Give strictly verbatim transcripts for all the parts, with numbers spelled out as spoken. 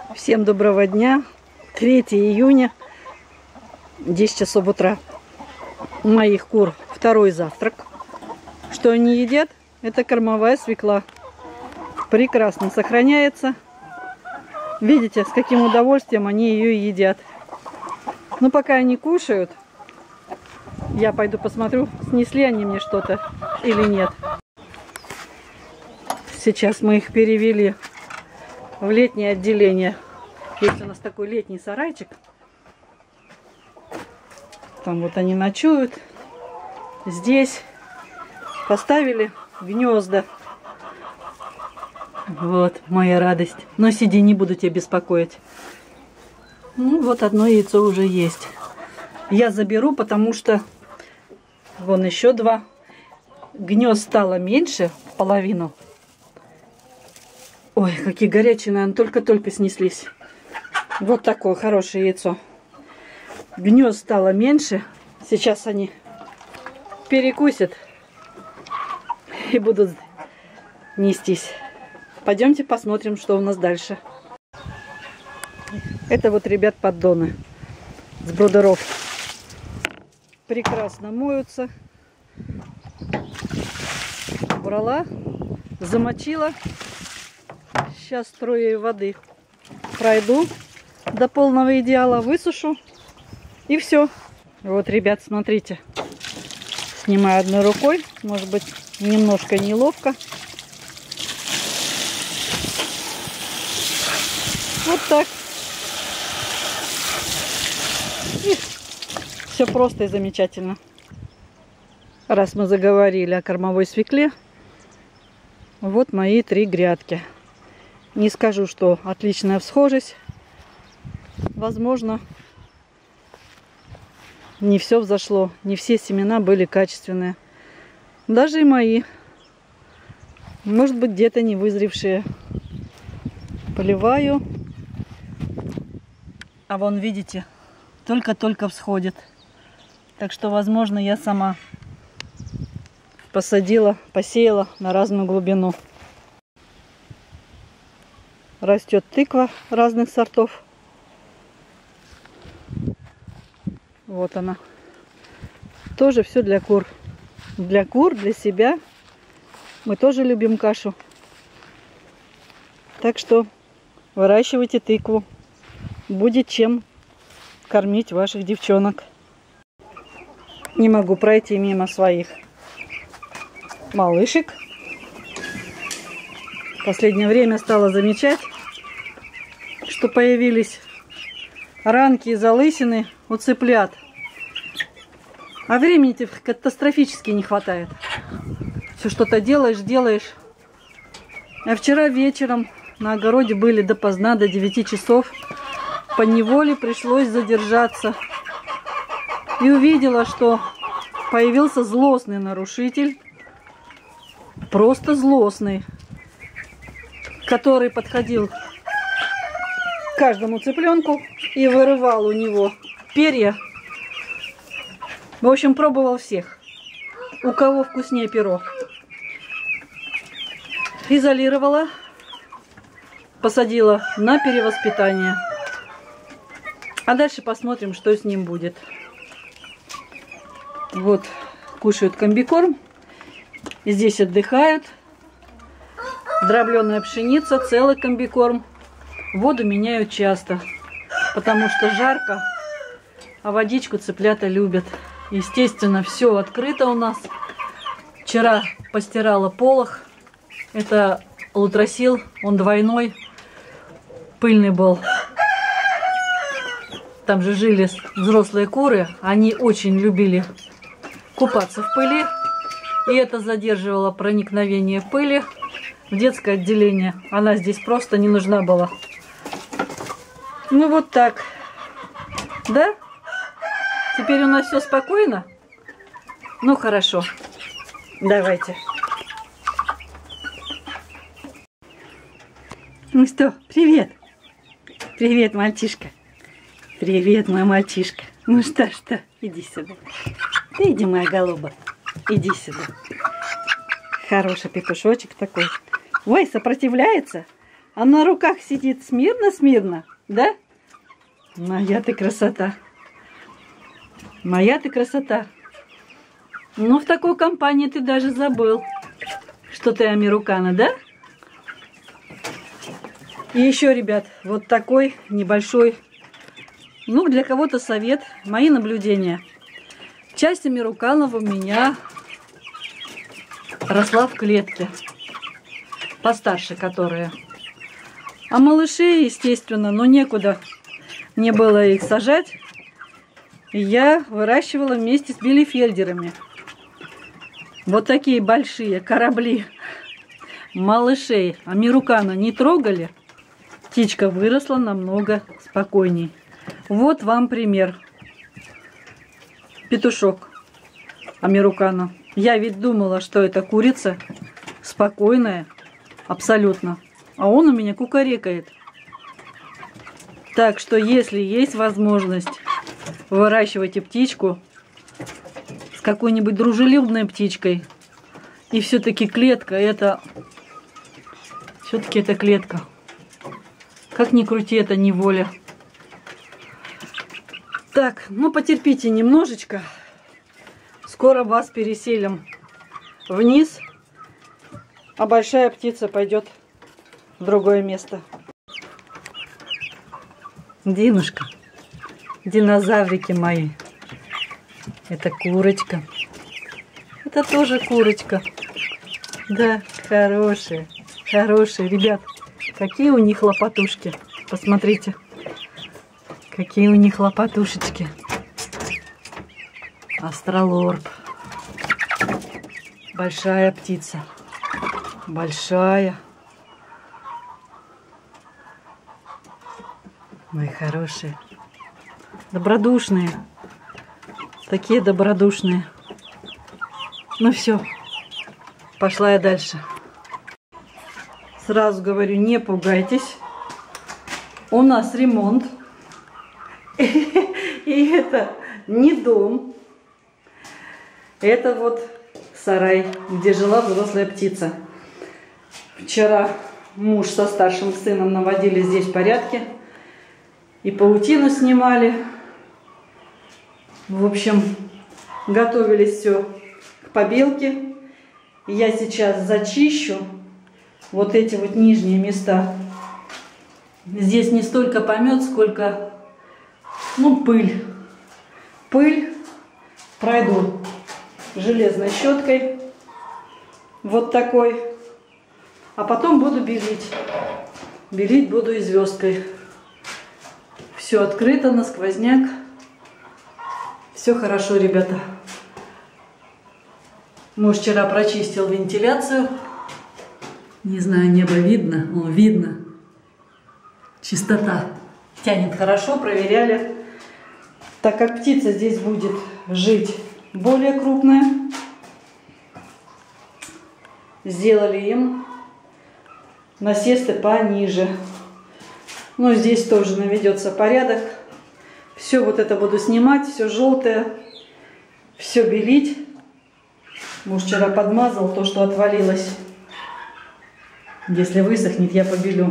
Всем доброго дня. третьего июня, десять часов утра. У моих кур второй завтрак. Что они едят? Это кормовая свекла. Прекрасно сохраняется. Видите, с каким удовольствием они ее едят. Но пока они кушают, я пойду посмотрю, снесли они мне что-то или нет. Сейчас мы их перевели в летнее отделение. Есть у нас такой летний сарайчик. Там вот они ночуют. Здесь поставили гнезда. Вот моя радость. Но сиди, не буду тебя беспокоить. Ну вот одно яйцо уже есть. Я заберу, потому что вон еще два. Гнезд стало меньше, половину. Ой, какие горячие, наверное, только-только снеслись. Вот такое хорошее яйцо. Гнезд стало меньше. Сейчас они перекусят и будут нестись. Пойдемте посмотрим, что у нас дальше. Это вот, ребят, поддоны с брудеров. Прекрасно моются. Брала, замочила. Сейчас струю воды пройду до полного идеала, высушу и все. Вот, ребят, смотрите. Снимаю одной рукой. Может быть, немножко неловко. Вот так. И все просто и замечательно. Раз мы заговорили о кормовой свекле, вот мои три грядки. Не скажу, что отличная всхожесть. Возможно, не все взошло, не все семена были качественные. Даже и мои. Может быть, где-то не вызревшие. Поливаю. А вон, видите, только-только всходит. Так что, возможно, я сама посадила, посеяла на разную глубину. Растет тыква разных сортов. Вот она. Тоже все для кур. Для кур, для себя. Мы тоже любим кашу. Так что выращивайте тыкву. Будет чем кормить ваших девчонок. Не могу пройти мимо своих малышек. В последнее время стала замечать, что появились ранки и залысины у цыплят. А времени-то катастрофически не хватает. Все что-то делаешь, делаешь. А вчера вечером на огороде были допоздна, до девяти часов. Поневоле пришлось задержаться. И увидела, что появился злостный нарушитель. Просто злостный. Который подходил к каждому цыпленку и вырывал у него перья. В общем, пробовал всех. У кого вкуснее перо. Изолировала. Посадила на перевоспитание. А дальше посмотрим, что с ним будет. Вот, кушают комбикорм. Здесь отдыхают. Дробленая пшеница, целый комбикорм. Воду меняют часто, потому что жарко, а водичку цыплята любят. Естественно, все открыто у нас. Вчера постирала полог. Это лутросил, он двойной, пыльный был. Там же жили взрослые куры, они очень любили купаться в пыли. И это задерживало проникновение пыли в детское отделение. Она здесь просто не нужна была. Ну вот так. Да? Теперь у нас все спокойно? Ну хорошо. Давайте. Ну что, привет. Привет, мальчишка. Привет, мой мальчишка. Ну что, что? Иди сюда. Ты иди, моя голуба. Иди сюда. Хороший петушочек такой. Ой, сопротивляется. А на руках сидит смирно-смирно, да? Моя ты красота. Моя ты красота. Ну, в такой компании ты даже забыл, что ты американо, да? И еще, ребят, вот такой небольшой, ну, для кого-то совет, мои наблюдения. Часть американов у меня росла в клетке, постарше которые. А малышей, естественно, но некуда мне было их сажать. И я выращивала вместе с билефельдерами. Вот такие большие корабли малышей американо не трогали. Птичка выросла намного спокойней. Вот вам пример. Петушок американо. Я ведь думала, что это курица спокойная, абсолютно. А он у меня кукарекает. Так что, если есть возможность, выращивайте птичку с какой-нибудь дружелюбной птичкой. И все-таки клетка, это... Все-таки это клетка. Как ни крути, это неволя. Так, ну потерпите немножечко. Скоро вас переселим вниз, а большая птица пойдет в другое место. Динушка, динозаврики мои. Это курочка. Это тоже курочка. Да, хорошие, хорошие. Ребят, какие у них лопатушки. Посмотрите. Какие у них лопатушечки. Астролорб. Большая птица. Большая. Мои хорошие. Добродушные. Такие добродушные. Ну все. Пошла я дальше. Сразу говорю, не пугайтесь. У нас ремонт. И это не дом. Это вот сарай, где жила взрослая птица. Вчера муж со старшим сыном наводили здесь порядки. И паутину снимали. В общем, готовились все к побелке. Я сейчас зачищу вот эти вот нижние места. Здесь не столько помет, сколько, ну, пыль. Пыль пройду железной щеткой. Вот такой. А потом буду белить. Белить буду и звездкой. Все открыто, на сквозняк. Все хорошо, ребята. Муж вчера прочистил вентиляцию. Не знаю, небо видно? О, видно. Чистота. Тянет хорошо, проверяли. Так как птица здесь будет жить более крупная, сделали им насесты пониже. Ну, здесь тоже наведется порядок. Все вот это буду снимать, все желтое, все белить. Муж вчера подмазал то, что отвалилось. Если высохнет, я побелю.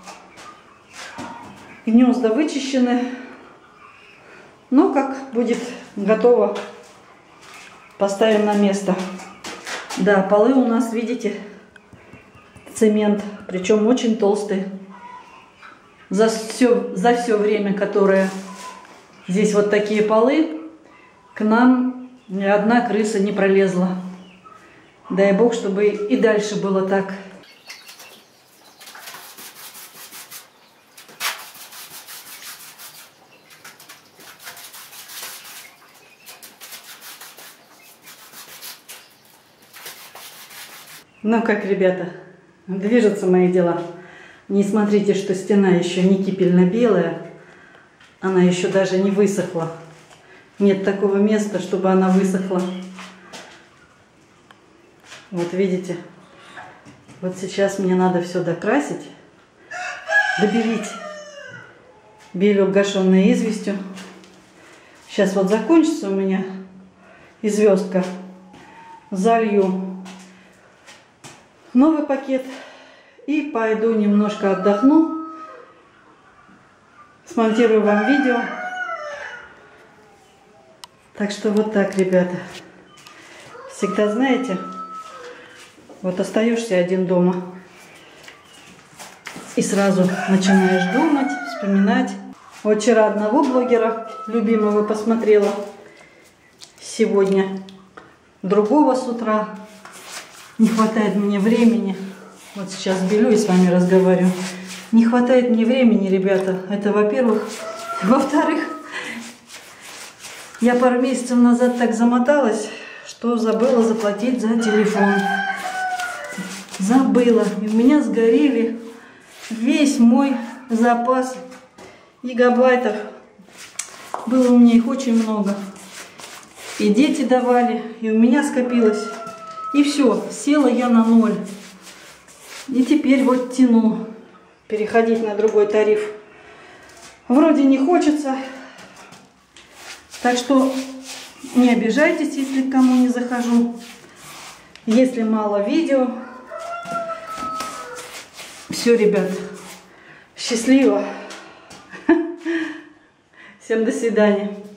Гнезда вычищены. Ну, как будет готово, поставим на место. Да, полы у нас, видите, цемент, причем очень толстый. За все, за все время, которое здесь вот такие полы, к нам ни одна крыса не пролезла. Дай бог, чтобы и дальше было так. Ну как, ребята, движутся мои дела. Не смотрите, что стена еще не кипельно-белая. Она еще даже не высохла. Нет такого места, чтобы она высохла. Вот видите, вот сейчас мне надо все докрасить, добелить. Белю гашенной известью. Сейчас вот закончится у меня и звездка. Залью новый пакет И пойду немножко отдохну. Смонтирую вам видео. Так что вот так, ребята. Всегда знаете, вот остаешься один дома и сразу начинаешь думать, вспоминать. Вот вчера одного блогера любимого посмотрела, сегодня другого с утра. Не хватает мне времени. Вот сейчас белю и с вами разговариваю. Не хватает мне времени, ребята. Это во-первых. Во-вторых, я пару месяцев назад так замоталась, что забыла заплатить за телефон. Забыла. И у меня сгорели весь мой запас гигабайтов. Было у меня их очень много. И дети давали, и у меня скопилось. И все, села я на ноль. И теперь вот тяну переходить на другой тариф. Вроде не хочется. Так что не обижайтесь, если к кому не захожу. Если мало видео. Все, ребят. Счастливо. Всем до свидания.